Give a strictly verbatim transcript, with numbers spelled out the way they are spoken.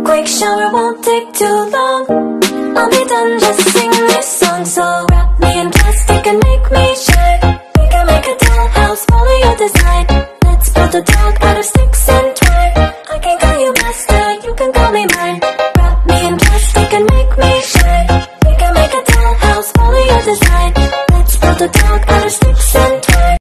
quick shower won't take too long. I'll be done, just sing this song. So wrap me in plastic and make me shine. We can make a dollhouse, follow your design. Let's build a dog out of sticks and twine. I can call you master, you can call me mine. Wrap me in plastic and make me shine. We can make a dollhouse, follow your design. Let's build a dog out of sticks and twine.